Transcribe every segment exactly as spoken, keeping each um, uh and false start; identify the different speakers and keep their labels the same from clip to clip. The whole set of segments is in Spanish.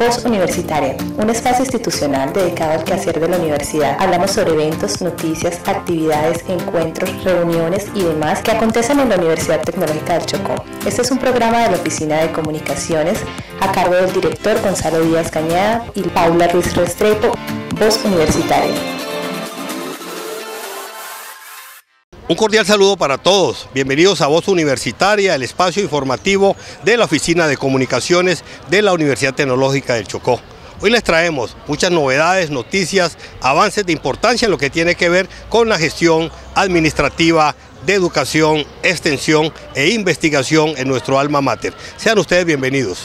Speaker 1: Voz Universitaria, un espacio institucional dedicado al quehacer de la universidad. Hablamos sobre eventos, noticias, actividades, encuentros, reuniones y demás que acontecen en la Universidad Tecnológica del Chocó. Este es un programa de la Oficina de Comunicaciones a cargo del director Gonzalo Díaz Cañada y Paula Ruiz Restrepo. Voz Universitaria.
Speaker 2: Un cordial saludo para todos, bienvenidos a Voz Universitaria, el espacio informativo de la Oficina de Comunicaciones de la Universidad Tecnológica del Chocó. Hoy les traemos muchas novedades, noticias, avances de importancia en lo que tiene que ver con la gestión administrativa de educación, extensión e investigación en nuestro alma mater. Sean ustedes bienvenidos.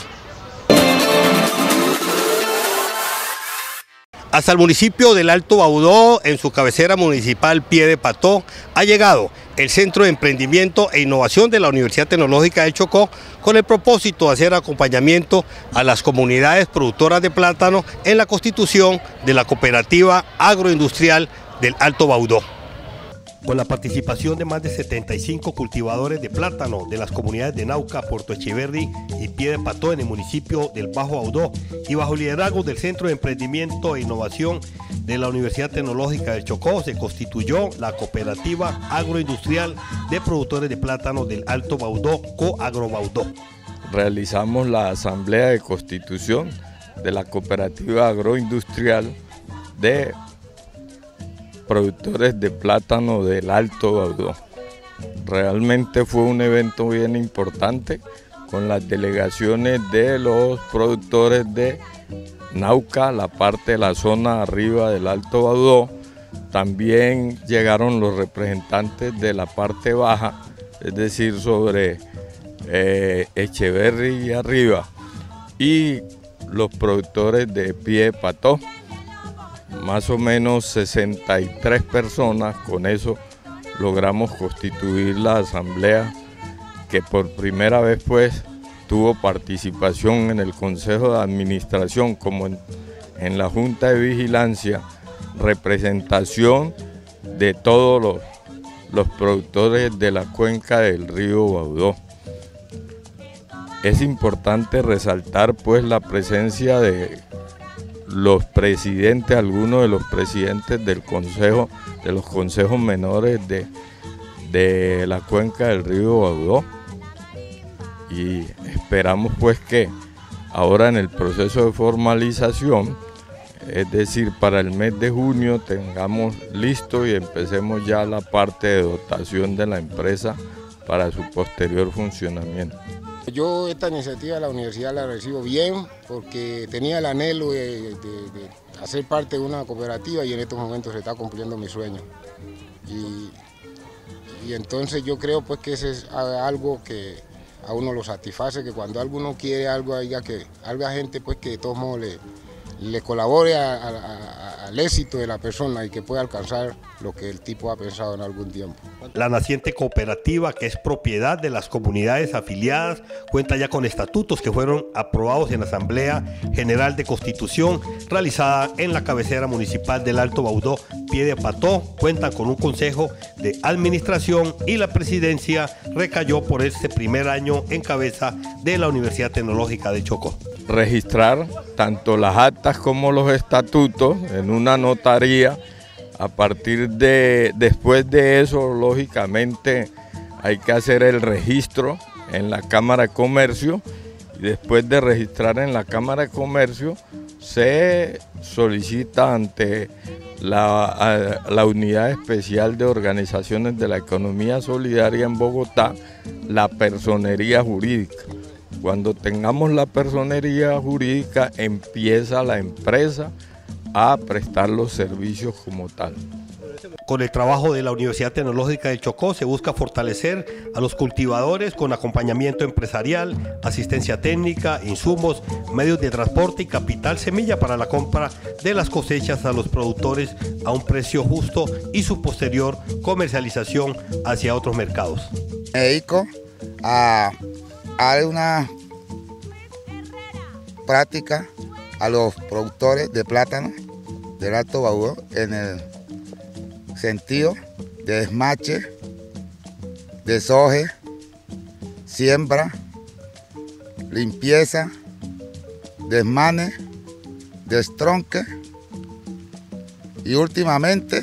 Speaker 2: Hasta el municipio del Alto Baudó, en su cabecera municipal Piedepató, ha llegado el Centro de Emprendimiento e Innovación de la Universidad Tecnológica del Chocó con el propósito de hacer acompañamiento a las comunidades productoras de plátano en la constitución de la cooperativa agroindustrial del Alto Baudó. Con la participación de más de setenta y cinco cultivadores de plátano de las comunidades de Nauca, Puerto Echeverri y Piedepató en el municipio del Bajo Baudó y bajo liderazgo del Centro de Emprendimiento e Innovación de la Universidad Tecnológica del Chocó, se constituyó la cooperativa agroindustrial de productores de plátano del Alto Baudó, Coagrobaudó.
Speaker 3: Realizamos la asamblea de constitución de la cooperativa agroindustrial de productores de plátano del Alto Baudó. Realmente fue un evento bien importante con las delegaciones de los productores de Nauca, la parte de la zona arriba del Alto Baudó. También llegaron los representantes de la parte baja, es decir, sobre eh, Echeverri y arriba, y los productores de Piedepató. Más o menos sesenta y tres personas, con eso logramos constituir la asamblea que por primera vez pues tuvo participación en el Consejo de Administración como en, en la Junta de Vigilancia, representación de todos los, los productores de la cuenca del río Baudó. Es importante resaltar pues la presencia de los presidentes, algunos de los presidentes del consejo, de los consejos menores de, de la cuenca del río Baudó, y esperamos pues que ahora en el proceso de formalización, es decir, para el mes de junio tengamos listo y empecemos ya la parte de dotación de la empresa para su posterior funcionamiento.
Speaker 4: Yo esta iniciativa de la universidad la recibo bien porque tenía el anhelo de, de, de hacer parte de una cooperativa y en estos momentos se está cumpliendo mi sueño. Y, y entonces yo creo pues que ese es algo que a uno lo satisface, que cuando alguno quiere algo, haya que haya gente pues que de todos modos le, le colabore a, a, a, al éxito de la persona y que pueda alcanzar lo que el tipo ha pensado en algún tiempo.
Speaker 2: La naciente cooperativa, que es propiedad de las comunidades afiliadas, cuenta ya con estatutos que fueron aprobados en la Asamblea General de Constitución realizada en la cabecera municipal del Alto Baudó, Piedepató. Cuentan con un consejo de administración y la presidencia recayó por este primer año en cabeza de la Universidad Tecnológica de Chocó.
Speaker 3: Registrar tanto las actas como los estatutos en una notaría. A partir de, después de eso, lógicamente, hay que hacer el registro en la Cámara de Comercio y después de registrar en la Cámara de Comercio, se solicita ante la, la Unidad Especial de Organizaciones de la Economía Solidaria en Bogotá la personería jurídica. Cuando tengamos la personería jurídica, empieza la empresa a prestar los servicios como tal.
Speaker 2: Con el trabajo de la Universidad Tecnológica de Chocó se busca fortalecer a los cultivadores con acompañamiento empresarial, asistencia técnica, insumos, medios de transporte y capital semilla para la compra de las cosechas a los productores a un precio justo y su posterior comercialización hacia otros mercados.
Speaker 5: Me dedico a, a dar una práctica a los productores de plátano del Alto Baudó en el sentido de desmache, desoje, siembra, limpieza, desmane destronque y últimamente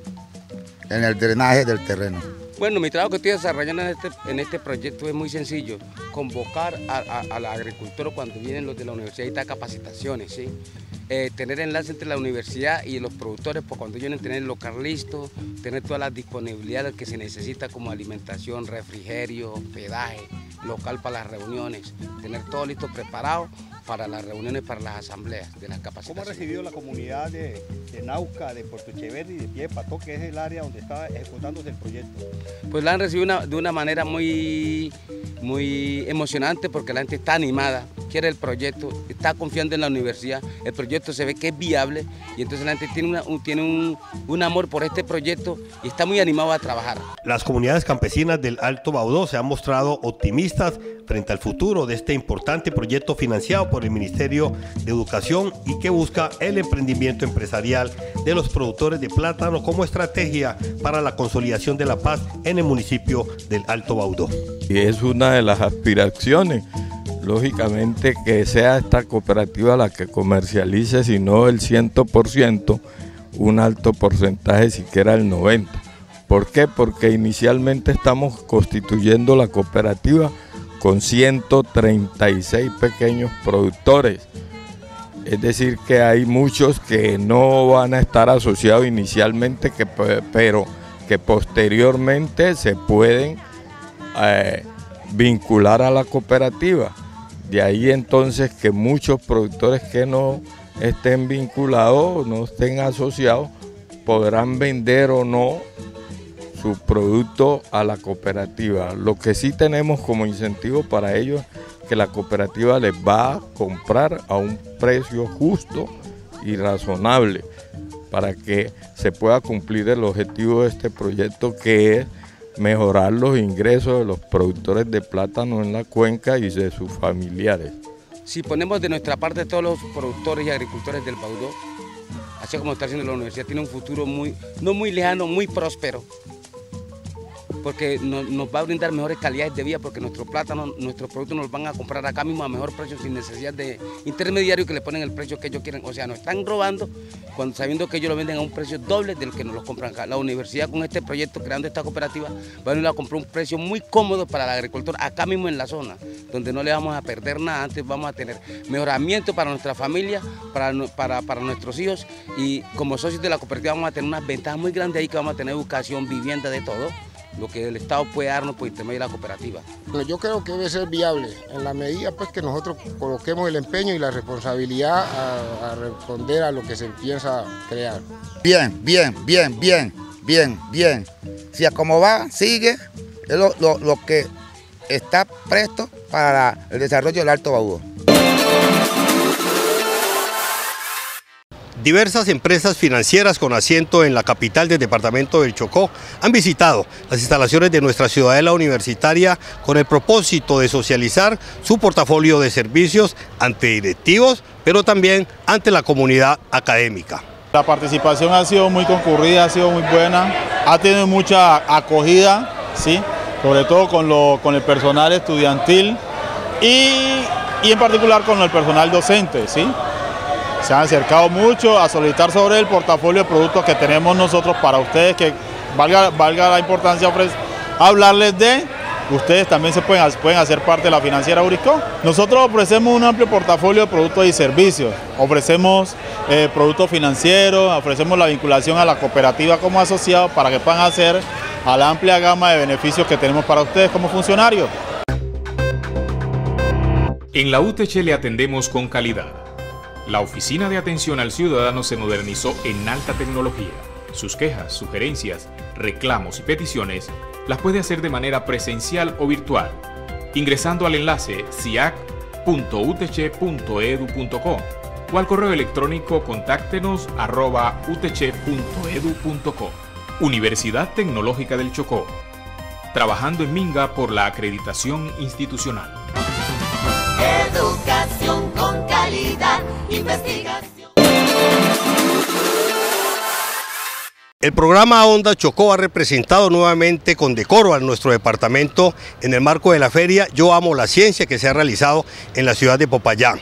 Speaker 5: en el drenaje del terreno.
Speaker 6: Bueno, mi trabajo que estoy desarrollando en este, en este proyecto es muy sencillo, convocar a, a, a la agricultura cuando vienen los de la universidad y dar capacitaciones, ¿sí? Eh, tener enlace entre la universidad y los productores, pues cuando vienen tener el local listo, tener todas las disponibilidades que se necesita como alimentación, refrigerio, hospedaje, local para las reuniones, tener todo listo preparado para las reuniones, para las asambleas de las capacitaciones.
Speaker 2: ¿Cómo ha recibido la comunidad de, de Nauca, de Puerto Echeverri y de Pie de Pató, que es el área donde está ejecutándose el proyecto?
Speaker 6: Pues la han recibido una, de una manera muy, muy emocionante porque la gente está animada, quiere el proyecto, está confiando en la universidad, el proyecto se ve que es viable y entonces la gente tiene, una, un, tiene un, un amor por este proyecto y está muy animado a trabajar.
Speaker 2: Las comunidades campesinas del Alto Baudó se han mostrado optimistas frente al futuro de este importante proyecto financiado por el Ministerio de Educación y que busca el emprendimiento empresarial de los productores de plátano como estrategia para la consolidación de la paz en el municipio del Alto Baudó.
Speaker 3: Y es una de las aspiraciones, lógicamente, que sea esta cooperativa la que comercialice, si no el cien por ciento, un alto porcentaje, siquiera el noventa por ciento. ¿Por qué? Porque inicialmente estamos constituyendo la cooperativa con ciento treinta y seis pequeños productores. Es decir, que hay muchos que no van a estar asociados inicialmente, que, pero que posteriormente se pueden eh, vincular a la cooperativa. De ahí entonces que muchos productores que no estén vinculados, no estén asociados, podrán vender o no su producto a la cooperativa. Lo que sí tenemos como incentivo para ellos es que la cooperativa les va a comprar a un precio justo y razonable para que se pueda cumplir el objetivo de este proyecto, que es mejorar los ingresos de los productores de plátano en la cuenca y de sus familiares.
Speaker 6: Si ponemos de nuestra parte todos los productores y agricultores del Baudó, así como está haciendo la universidad, tiene un futuro muy, no muy lejano, muy próspero, porque nos, nos va a brindar mejores calidades de vida, porque nuestros plátanos, nuestros productos nos los van a comprar acá mismo a mejor precio, sin necesidad de intermediarios que le ponen el precio que ellos quieren. O sea, nos están robando cuando sabiendo que ellos lo venden a un precio doble del que nos los compran acá. La universidad, con este proyecto, creando esta cooperativa, va a venir a comprar un precio muy cómodo para el agricultor acá mismo en la zona, donde no le vamos a perder nada. Antes vamos a tener mejoramiento para nuestra familia, para, para, para nuestros hijos, y como socios de la cooperativa vamos a tener unas ventajas muy grandes ahí, que vamos a tener educación, vivienda, de todo lo que el Estado puede darnos por intermedio de la cooperativa.
Speaker 4: Bueno, yo creo que debe ser viable en la medida pues que nosotros coloquemos el empeño y la responsabilidad a, a responder a lo que se piensa crear.
Speaker 5: Bien, bien, bien, bien, bien, bien. Si a como va, sigue, es lo, lo, lo que está presto para el desarrollo del Alto Baudó.
Speaker 2: Diversas empresas financieras con asiento en la capital del departamento del Chocó han visitado las instalaciones de nuestra ciudadela universitaria con el propósito de socializar su portafolio de servicios ante directivos, pero también ante la comunidad académica.
Speaker 7: La participación ha sido muy concurrida, ha sido muy buena, ha tenido mucha acogida, ¿sí? Sobre todo con, lo, con el personal estudiantil y, y en particular con el personal docente, ¿sí? Se han acercado mucho a solicitar sobre el portafolio de productos que tenemos nosotros para ustedes, que valga, valga la importancia hablarles de, ustedes también se pueden, pueden hacer parte de la financiera Urisco. Nosotros ofrecemos un amplio portafolio de productos y servicios, ofrecemos eh, productos financieros, ofrecemos la vinculación a la cooperativa como asociado para que puedan hacer a la amplia gama de beneficios que tenemos para ustedes como funcionarios.
Speaker 8: En la U T H le atendemos con calidad. La Oficina de Atención al Ciudadano se modernizó en alta tecnología. Sus quejas, sugerencias, reclamos y peticiones las puede hacer de manera presencial o virtual, ingresando al enlace ciac punto u t h punto e d u punto co o al correo electrónico contáctenos arroba u t h punto e d u punto co. Universidad Tecnológica del Chocó, trabajando en Minga por la acreditación institucional.
Speaker 9: Educación con calidad, investigación.
Speaker 2: El programa Onda Chocó ha representado nuevamente con decoro a nuestro departamento en el marco de la feria Yo Amo la Ciencia, que se ha realizado en la ciudad de Popayán.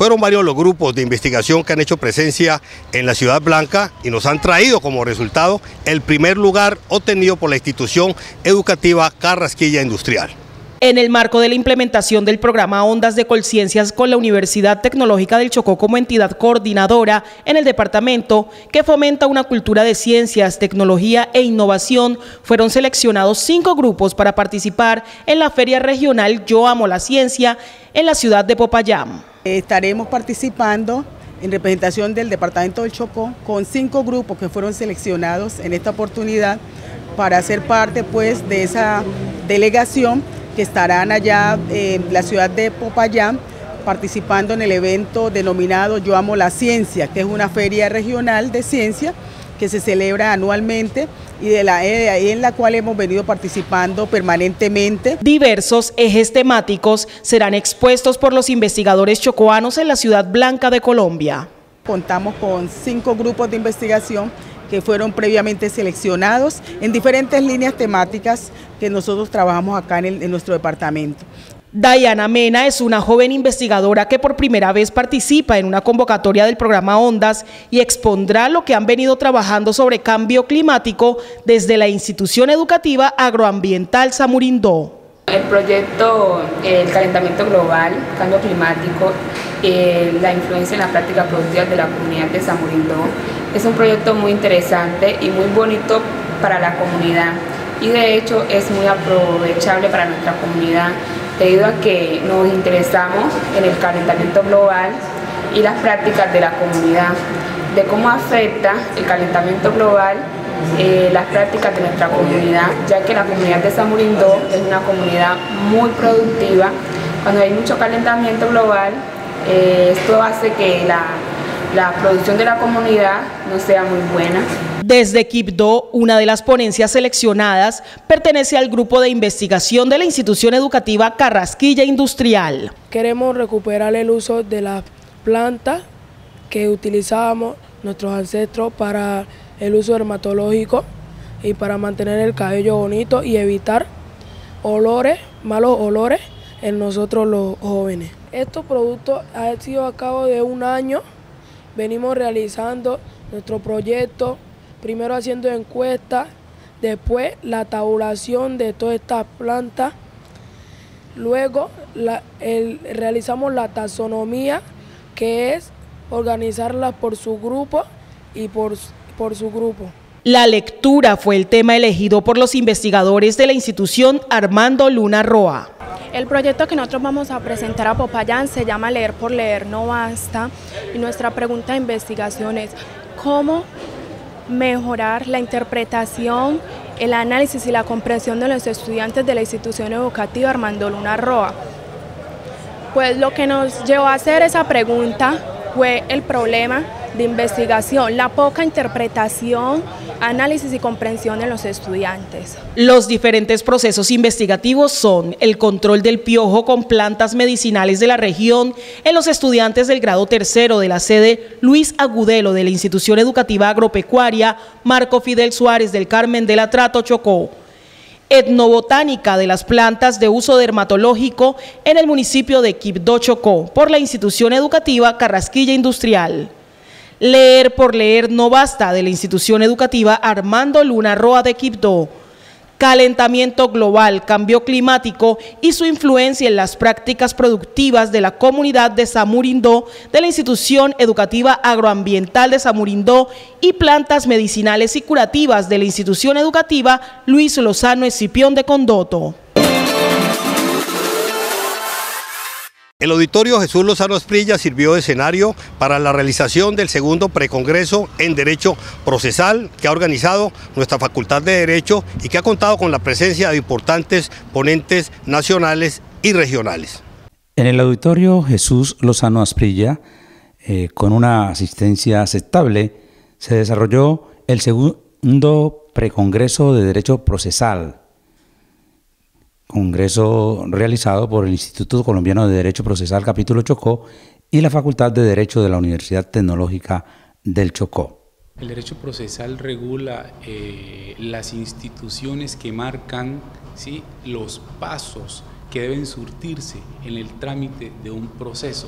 Speaker 2: Fueron varios los grupos de investigación que han hecho presencia en la Ciudad Blanca y nos han traído como resultado el primer lugar obtenido por la institución educativa Carrasquilla Industrial.
Speaker 10: En el marco de la implementación del programa Ondas de Colciencias con la Universidad Tecnológica del Chocó como entidad coordinadora en el departamento, que fomenta una cultura de ciencias, tecnología e innovación, fueron seleccionados cinco grupos para participar en la Feria Regional Yo Amo la Ciencia en la ciudad de Popayán.
Speaker 11: Estaremos participando en representación del departamento del Chocó con cinco grupos que fueron seleccionados en esta oportunidad para ser parte pues de esa delegación que estarán allá en la ciudad de Popayán participando en el evento denominado Yo Amo la Ciencia, que es una feria regional de ciencia que se celebra anualmente y de la, eh, en la cual hemos venido participando permanentemente.
Speaker 10: Diversos ejes temáticos serán expuestos por los investigadores chocoanos en la Ciudad Blanca de Colombia.
Speaker 11: Contamos con cinco grupos de investigación que fueron previamente seleccionados en diferentes líneas temáticas que nosotros trabajamos acá en, el, en nuestro departamento.
Speaker 10: Dayana Mena es una joven investigadora que por primera vez participa en una convocatoria del programa Ondas y expondrá lo que han venido trabajando sobre cambio climático desde la institución educativa agroambiental Samurindó.
Speaker 12: El proyecto El calentamiento global, cambio climático, eh, la influencia en la práctica productiva de la comunidad de Samurindó es un proyecto muy interesante y muy bonito para la comunidad y de hecho es muy aprovechable para nuestra comunidad debido a que nos interesamos en el calentamiento global y las prácticas de la comunidad, de cómo afecta el calentamiento global eh, las prácticas de nuestra comunidad, ya que la comunidad de Samurindó es una comunidad muy productiva. Cuando hay mucho calentamiento global, eh, esto hace que la, la producción de la comunidad no sea muy buena.
Speaker 10: Desde Quibdó, una de las ponencias seleccionadas pertenece al grupo de investigación de la institución educativa Carrasquilla Industrial.
Speaker 13: Queremos recuperar el uso de las plantas que utilizábamos nuestros ancestros para el uso dermatológico y para mantener el cabello bonito y evitar olores, malos olores en nosotros los jóvenes. Estos productos han sido a cabo de un año, venimos realizando nuestro proyecto, primero haciendo encuestas, después la tabulación de todas estas plantas, luego la, el, realizamos la taxonomía, que es organizarlas por su grupo y por, por su grupo.
Speaker 10: La lectura fue el tema elegido por los investigadores de la institución Armando Luna Roa.
Speaker 14: El proyecto que nosotros vamos a presentar a Popayán se llama Leer por Leer No Basta y nuestra pregunta de investigación es cómo mejorar la interpretación, el análisis y la comprensión de los estudiantes de la institución educativa Armando Luna Roa. Pues lo que nos llevó a hacer esa pregunta fue el problema de investigación, la poca interpretación, análisis y comprensión en los estudiantes.
Speaker 10: Los diferentes procesos investigativos son el control del piojo con plantas medicinales de la región en los estudiantes del grado tercero de la sede Luis Agudelo de la institución educativa agropecuaria Marco Fidel Suárez del Carmen del Atrato, Chocó. Etnobotánica de las plantas de uso dermatológico en el municipio de Quibdó, Chocó, por la institución educativa Carrasquilla Industrial. Leer por Leer No Basta de la institución educativa Armando Luna Roa de Quibdó. Calentamiento global, cambio climático y su influencia en las prácticas productivas de la comunidad de Samurindó de la institución educativa agroambiental de Samurindó y plantas medicinales y curativas de la institución educativa Luis Lozano Escipión de Condoto.
Speaker 2: El auditorio Jesús Lozano Asprilla sirvió de escenario para la realización del segundo precongreso en Derecho Procesal que ha organizado nuestra Facultad de Derecho y que ha contado con la presencia de importantes ponentes nacionales y regionales.
Speaker 15: En el auditorio Jesús Lozano Asprilla, eh, con una asistencia aceptable, se desarrolló el segundo precongreso de Derecho Procesal, congreso realizado por el Instituto Colombiano de Derecho Procesal Capítulo Chocó y la Facultad de Derecho de la Universidad Tecnológica del Chocó.
Speaker 16: El derecho procesal regula eh, las instituciones que marcan, ¿sí?, los pasos que deben surtirse en el trámite de un proceso.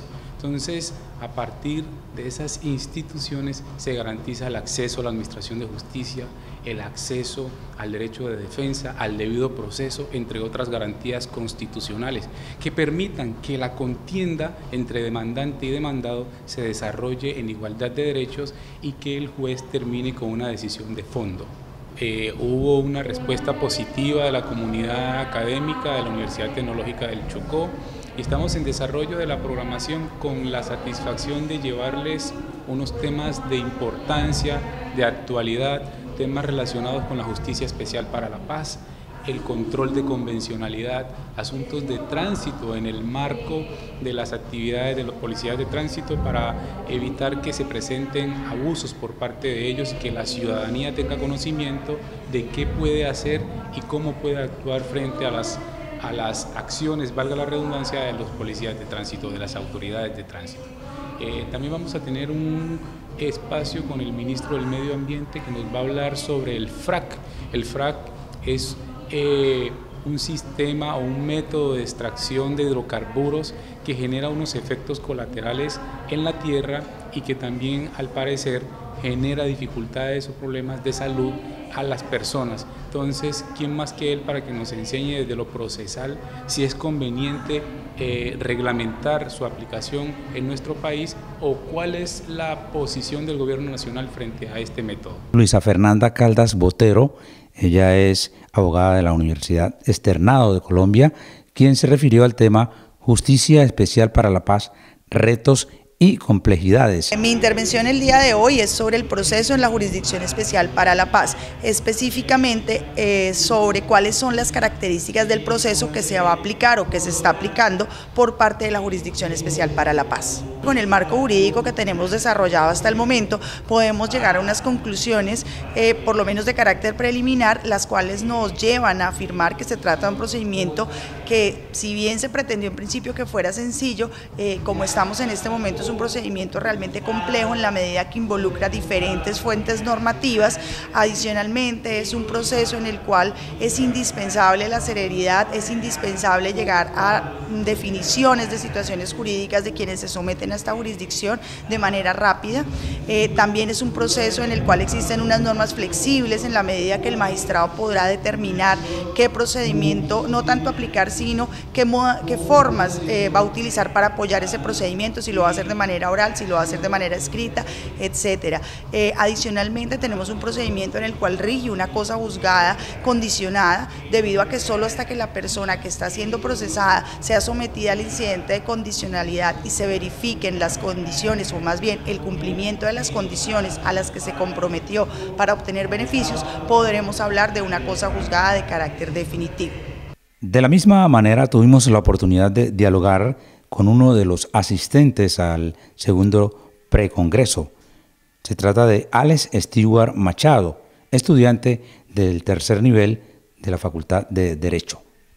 Speaker 16: Entonces, a partir de esas instituciones se garantiza el acceso a la administración de justicia, el acceso al derecho de defensa, al debido proceso, entre otras garantías constitucionales, que permitan que la contienda entre demandante y demandado se desarrolle en igualdad de derechos y que el juez termine con una decisión de fondo. Eh, hubo una respuesta positiva de la comunidad académica de la Universidad Tecnológica del Chocó y estamos en desarrollo de la programación con la satisfacción de llevarles unos temas de importancia, de actualidad, temas relacionados con la justicia especial para la paz, el control de convencionalidad, asuntos de tránsito en el marco de las actividades de los policías de tránsito para evitar que se presenten abusos por parte de ellos y que la ciudadanía tenga conocimiento de qué puede hacer y cómo puede actuar frente a las, a las acciones, valga la redundancia, de los policías de tránsito, de las autoridades de tránsito. Eh, también vamos a tener un espacio con el ministro del Medio Ambiente que nos va a hablar sobre el F R A C. El F R A C es Eh, un sistema o un método de extracción de hidrocarburos que genera unos efectos colaterales en la tierra y que también, al parecer, genera dificultades o problemas de salud a las personas. Entonces, ¿quién más que él para que nos enseñe desde lo procesal si es conveniente eh, reglamentar su aplicación en nuestro país o cuál es la posición del gobierno nacional frente a este método?
Speaker 15: Luisa Fernanda Caldas Botero, ella es abogada de la Universidad Externado de Colombia, quien se refirió al tema Justicia Especial para la Paz, retos y complejidades.
Speaker 17: Mi intervención el día de hoy es sobre el proceso en la Jurisdicción Especial para la Paz, específicamente eh, sobre cuáles son las características del proceso que se va a aplicar o que se está aplicando por parte de la Jurisdicción Especial para la Paz. Con el marco jurídico que tenemos desarrollado hasta el momento, podemos llegar a unas conclusiones, eh, por lo menos de carácter preliminar, las cuales nos llevan a afirmar que se trata de un procedimiento que, si bien se pretendió en principio que fuera sencillo, eh, como estamos en este momento, es un procedimiento realmente complejo en la medida que involucra diferentes fuentes normativas. Adicionalmente, es un proceso en el cual es indispensable la celeridad, es indispensable llegar a definiciones de situaciones jurídicas de quienes se someten a esta jurisdicción de manera rápida. Eh, también es un proceso en el cual existen unas normas flexibles en la medida que el magistrado podrá determinar qué procedimiento, no tanto aplicar, sino qué, qué formas eh, va a utilizar para apoyar ese procedimiento, si lo va a hacer de manera oral, si lo va a hacer de manera escrita, etcétera. Eh, adicionalmente, tenemos un procedimiento en el cual rige una cosa juzgada condicionada, debido a que solo hasta que la persona que está siendo procesada sea sometida al incidente de condicionalidad y se verifiquen las condiciones, o más bien el cumplimiento de las condiciones a las que se comprometió para obtener beneficios, podremos hablar de una cosa juzgada de carácter definitivo.
Speaker 15: De la misma manera, tuvimos la oportunidad de dialogar con uno de los asistentes al segundo precongreso. Se trata de Alex Stewart Machado, estudiante del tercer nivel de la Facultad de Derecho.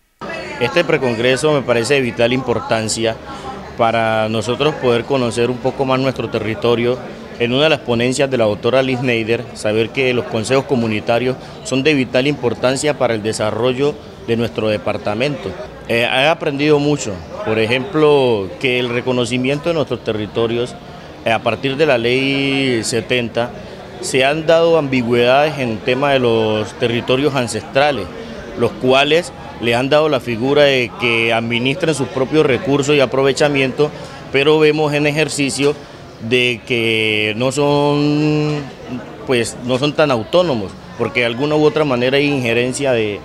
Speaker 18: Este precongreso me parece de vital importancia para nosotros poder conocer un poco más nuestro territorio. En una de las ponencias de la doctora Liz Neider, saber que los consejos comunitarios son de vital importancia para el desarrollo de nuestro departamento. Eh, he aprendido mucho, por ejemplo, que el reconocimiento de nuestros territorios, eh, a partir de la ley setenta, se han dado ambigüedades en el tema de los territorios ancestrales, los cuales le han dado la figura de que administren sus propios recursos y aprovechamiento, pero vemos en ejercicio de que no son, pues, no son tan autónomos, porque de alguna u otra manera hay injerencia de,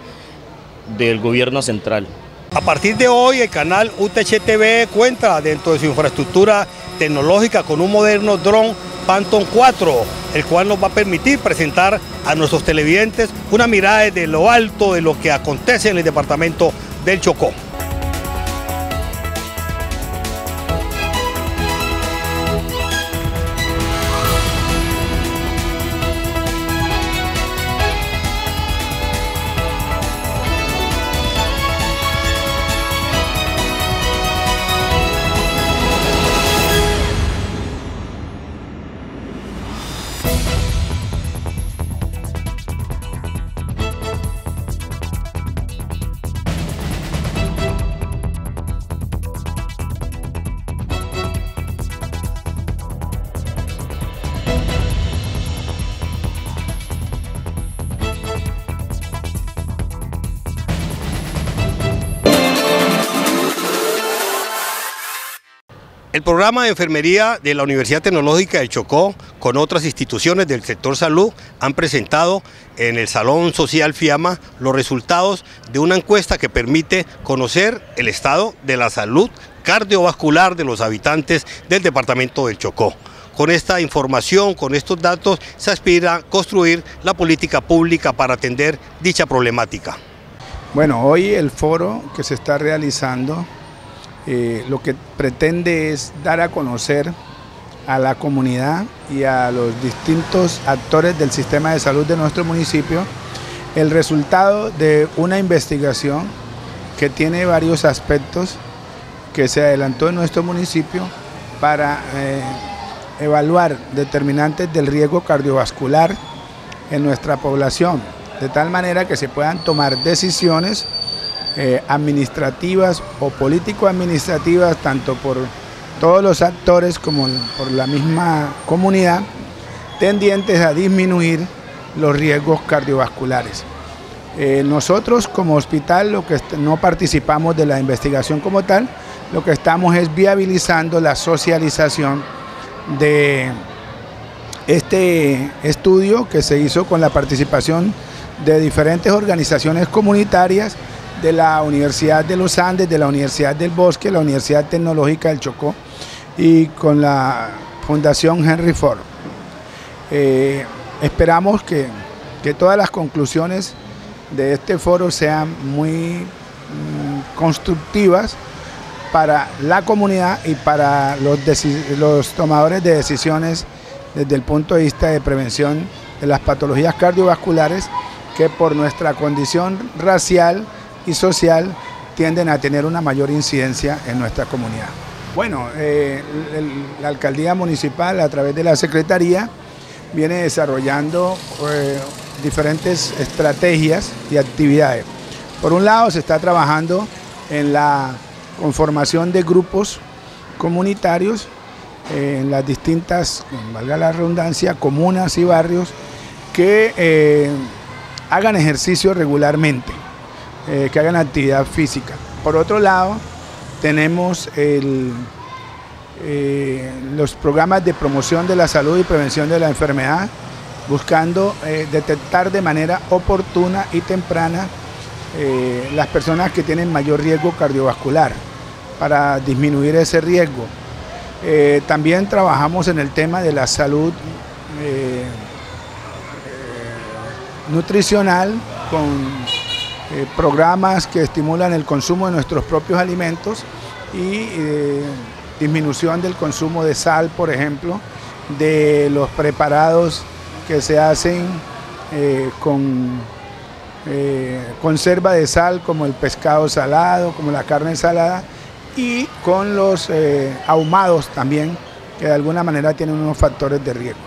Speaker 18: del gobierno central.
Speaker 2: A partir de hoy, el canal U T H T V cuenta dentro de su infraestructura tecnológica con un moderno dron Phantom cuatro, el cual nos va a permitir presentar a nuestros televidentes una mirada desde lo alto de lo que acontece en el departamento del Chocó. El programa de enfermería de la Universidad Tecnológica del Chocó con otras instituciones del sector salud han presentado en el Salón Social FIAMA los resultados de una encuesta que permite conocer el estado de la salud cardiovascular de los habitantes del departamento del Chocó. Con esta información, con estos datos, se aspira a construir la política pública para atender dicha problemática.
Speaker 19: Bueno, hoy el foro que se está realizando eh, lo que pretende es dar a conocer a la comunidad y a los distintos actores del sistema de salud de nuestro municipio el resultado de una investigación que tiene varios aspectos que se adelantó en nuestro municipio para eh, evaluar determinantes del riesgo cardiovascular en nuestra población, de tal manera que se puedan tomar decisiones eh, administrativas o político-administrativas, tanto por todos los actores como por la misma comunidad, tendientes a disminuir los riesgos cardiovasculares. Eh, nosotros como hospital lo que no participamos de la investigación como tal, lo que estamos es viabilizando la socialización de este estudio que se hizo con la participación de diferentes organizaciones comunitarias de la Universidad de los Andes, de la Universidad del Bosque, la Universidad Tecnológica del Chocó y con la Fundación Henry Ford. Eh, esperamos que, que todas las conclusiones de este foro sean muy mmm, constructivas para la comunidad y para los, los tomadores de decisiones desde el punto de vista de prevención de las patologías cardiovasculares que por nuestra condición racial y social tienden a tener una mayor incidencia en nuestra comunidad. Bueno, eh, el, la alcaldía municipal a través de la secretaría viene desarrollando eh, diferentes estrategias y actividades. Por un lado se está trabajando en la conformación de grupos comunitarios eh, en las distintas, valga la redundancia, comunas y barrios que eh, hagan ejercicio regularmente, eh, que hagan actividad física. Por otro lado, tenemos el, eh, los programas de promoción de la salud y prevención de la enfermedad, buscando eh, detectar de manera oportuna y temprana eh, las personas que tienen mayor riesgo cardiovascular para disminuir ese riesgo. Eh, también trabajamos en el tema de la salud eh, eh, nutricional con eh, programas que estimulan el consumo de nuestros propios alimentos y eh, disminución del consumo de sal, por ejemplo, de los preparados que se hacen eh, con eh, conserva de sal, como el pescado salado, como la carne salada, y con los eh, ahumados también, que de alguna manera tienen unos factores de riesgo.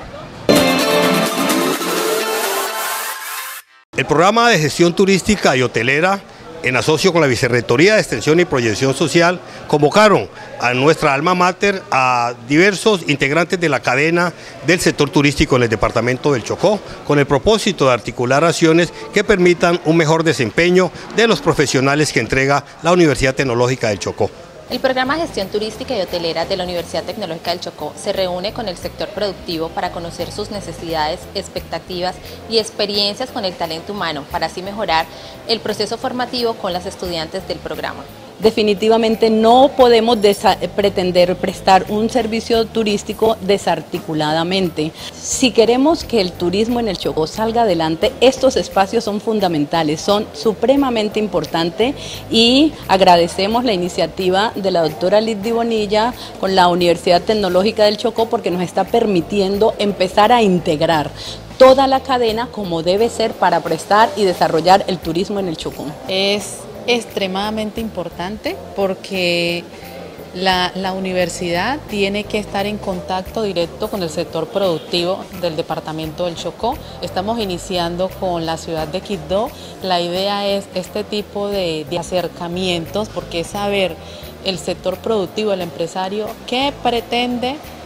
Speaker 2: El programa de gestión turística y hotelera, en asocio con la Vicerrectoría de Extensión y Proyección Social, convocaron a nuestra alma mater a diversos integrantes de la cadena del sector turístico en el departamento del Chocó, con el propósito de articular acciones que permitan un mejor desempeño de los profesionales que entrega la Universidad Tecnológica del Chocó.
Speaker 1: El programa Gestión Turística y Hotelera de la Universidad Tecnológica del Chocó se reúne con el sector productivo para conocer sus necesidades, expectativas y experiencias con el talento humano, para así mejorar el proceso formativo con las estudiantes del programa.
Speaker 20: Definitivamente no podemos pretender prestar un servicio turístico desarticuladamente. Si queremos que el turismo en el Chocó salga adelante, estos espacios son fundamentales, son supremamente importantes, y agradecemos la iniciativa de la doctora Lidy Bonilla con la Universidad Tecnológica del Chocó, porque nos está permitiendo empezar a integrar toda la cadena como debe ser para prestar y desarrollar el turismo en el Chocó.
Speaker 21: Es extremadamente importante porque la, la universidad tiene que estar en contacto directo con el sector productivo del departamento del Chocó. Estamos iniciando con la ciudad de Quibdó. La idea es este tipo de, de acercamientos, porque es saber el sector productivo, el empresario, qué pretende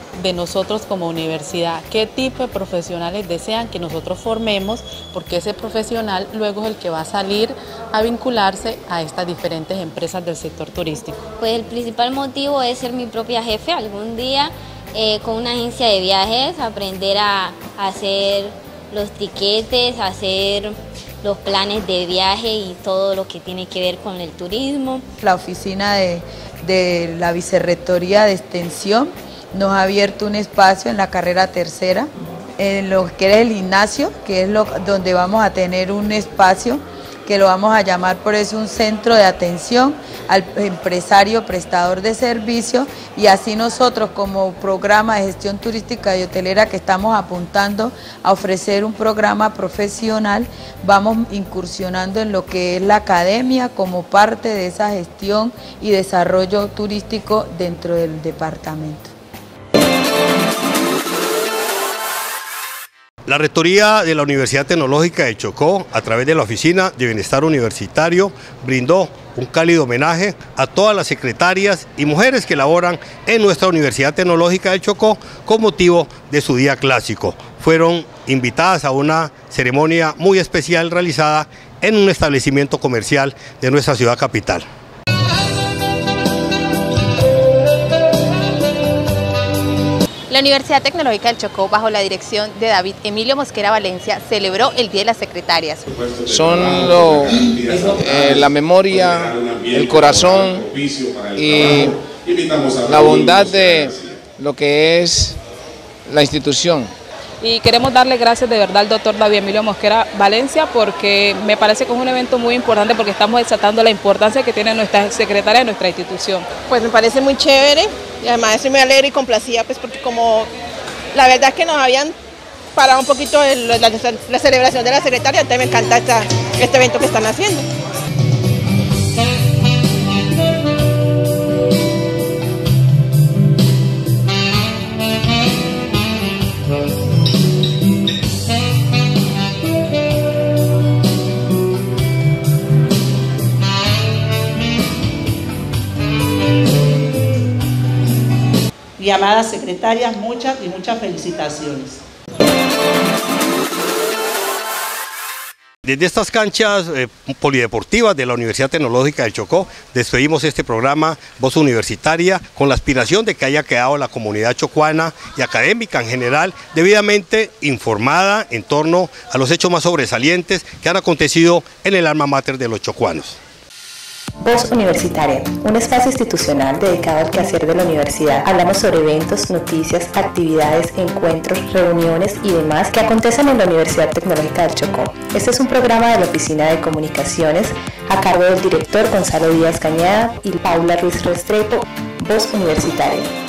Speaker 21: de nosotros como universidad, qué tipo de profesionales desean que nosotros formemos, porque ese profesional luego es el que va a salir a vincularse a estas diferentes empresas del sector turístico.
Speaker 3: Pues el principal motivo es ser mi propia jefe algún día, eh, con una agencia de viajes, aprender a, a hacer los tiquetes, a hacer los planes de viaje y todo lo que tiene que ver con el turismo.
Speaker 22: La oficina de, de la Vicerrectoría de Extensión nos ha abierto un espacio en la carrera tercera, en lo que es el gimnasio, que es lo, donde vamos a tener un espacio que lo vamos a llamar por eso un centro de atención al empresario prestador de servicio, y así nosotros como programa de gestión turística y hotelera que estamos apuntando a ofrecer un programa profesional, vamos incursionando en lo que es la academia como parte de esa gestión y desarrollo turístico dentro del departamento.
Speaker 2: La Rectoría de la Universidad Tecnológica de Chocó, a través de la Oficina de Bienestar Universitario, brindó un cálido homenaje a todas las secretarias y mujeres que laboran en nuestra Universidad Tecnológica de Chocó con motivo de su día clásico. Fueron invitadas a una ceremonia muy especial realizada en un establecimiento comercial de nuestra ciudad capital.
Speaker 1: La Universidad Tecnológica del Chocó, bajo la dirección de David Emilio Mosquera Valencia, celebró el Día de las Secretarias.
Speaker 23: Son lo, eh, la memoria, el corazón y la bondad de lo que es la institución.
Speaker 24: Y queremos darle gracias de verdad al doctor David Emilio Mosquera Valencia, porque me parece que es un evento muy importante, porque estamos desatando la importancia que tiene nuestra secretaria de nuestra institución.
Speaker 25: Pues me parece muy chévere y además estoy muy alegre y complacida, pues porque como la verdad es que nos habían parado un poquito el, la, la celebración de la secretaria, entonces me encanta esta, este evento que están haciendo.
Speaker 26: Y amadas secretarias, muchas y muchas felicitaciones.
Speaker 2: Desde estas canchas eh, polideportivas de la Universidad Tecnológica del Chocó, despedimos este programa Voz Universitaria con la aspiración de que haya quedado la comunidad chocuana y académica en general debidamente informada en torno a los hechos más sobresalientes que han acontecido en el alma mater de los chocuanos.
Speaker 1: Voz Universitaria, un espacio institucional dedicado al quehacer de la universidad. Hablamos sobre eventos, noticias, actividades, encuentros, reuniones y demás que acontecen en la Universidad Tecnológica del Chocó. Este es un programa de la Oficina de Comunicaciones a cargo del director Gonzalo Díaz Cañada y Paula Ruiz Restrepo. Voz Universitaria.